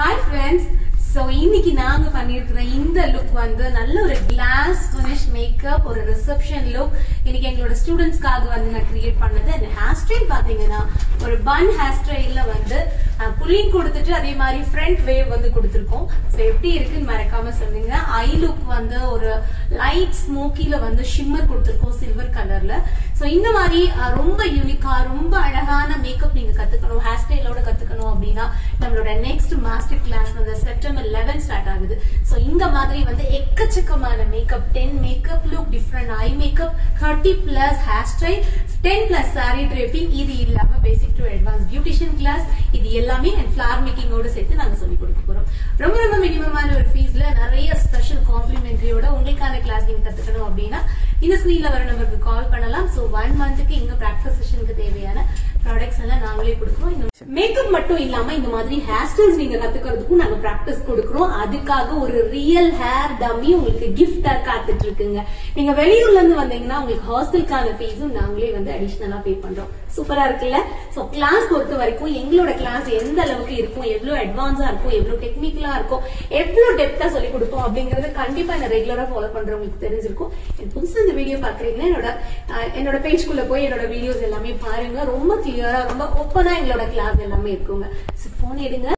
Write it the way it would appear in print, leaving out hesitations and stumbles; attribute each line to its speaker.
Speaker 1: Hi friends, so இன்னைக்கு நாங்க பண்ணிருக்கிற இந்த லுக் வந்து நல்ல ஒரு கிளாஸ் ஃபினிஷ் மேக்கப் ஒரு ரிசப்ஷன் லுக் இன்னைக்கு எங்களோட ஸ்டூடெண்ட்ஸ்க்காக வந்து நான் கிரியேட் பண்ணது. அந்த ஹேர் ஸ்டைல் பாத்தீங்கன்னா ஒரு பன் ஹேர் ஸ்டைல்ல வந்து புல்லிங் கொடுத்துட்டு அதே மாதிரி ஃப்ரண்ட் வேவ் வந்து கொடுத்துருக்கோம். ஸோ எப்படி இருக்குன்னு மறக்காம சொல்லுங்க. ஐ லுக் வந்து ஒரு லைட் ஸ்மோக்கில வந்து ஷிம்மர் கொடுத்துருக்கோம் சில்வர் கலர்ல. ஸோ இந்த மாதிரி ரொம்ப யூனிக்கா ரொம்ப அழகான மேக்கப் நீங்க கத்துக்கணும், ஹேர் ஸ்டைலோட கத்துக்கணும் அப்படின்னா நம்மளோட நெக்ஸ்ட் மாஸ்டர் கிளாஸ் வந்து செப்டம்பர் 11 ஸ்டார்ட் ஆகுது. சோ இந்த மாதிரி வந்து எக்கச்சக்கமான makeup 10 makeup look, different eye makeup, 30+ hair style, 10+ saree draping, இது இல்லாம basic to advance beautician class, இது எல்லாமே அண்ட் ஃபிளவர் மேக்கிங்கோட சேர்த்து நாங்க சொல்லி கொடுக்க போறோம். ரொம்ப ரொம்ப மினிமமான ஒரு ஃபீஸ்ல நிறைய ஸ்பெஷல் காம்ப்ளிமெண்டரியோட உங்களுக்கான கிளாஸ் நீங்க கத்துக்கணும் அப்படின்னா இந்த ஸ்கிரீன்ல வர நம்பருக்கு கால் பண்ணலாம். சோ 1 மந்த்துக்கு இங்க பிராக்டிஸ் செஷனுக்கு தேவையான ப்ராடக்ட்ஸ் எல்லாம் நாங்களே கொடுக்குறோம். மேக்கப் மட்டும் இல்லாம இந்த மாதிரி ஹேர் ஸ்டைல்ஸ் நீங்க கத்துக்கிறதுக்கும் நாங்க பிராக்டிஸ் கொடுக்குறோம். அதுக்காக ஒரு ரியல் ஹேர் டம்மி உங்களுக்கு கிஃப்டா காத்துட்டு இருக்குங்க. நீங்க வெளியூர்ல இருந்து வந்தீங்கன்னா உங்களுக்கு ஹாஸ்டலுக்கான ஃபீஸும் நாங்களே வந்து அடிஷனலா பே பண்றோம். சூப்பரா இருக்குல்ல? சோ கிளாஸ் பொறுத்த வரைக்கும் எங்களோட கிளாஸ் எந்த அளவுக்கு இருக்கும், எவ்வளவு அட்வான்ஸா இருக்கும், எவ்வளவு டெக்னிக்கலா இருக்கும், எவ்வளவு டெப்தா சொல்லி கொடுப்போம் அப்படிங்கறது கண்டிப்பா என்ன ரெகுலரா ஃபாலோ பண்றவங்களுக்கு தெரிஞ்சிருக்கும். புதுசா இந்த வீடியோ பாக்குறீங்கன்னா என்னோட பேஜ்குள்ள போய் என்னோட வீடியோஸ் எல்லாமே பாருங்க. ரொம்ப கிளியரா ரொம்ப ஓப்பனா எங்களோட கிளாஸ் எல்லாமே இருக்குங்க. போன் எடுங்க.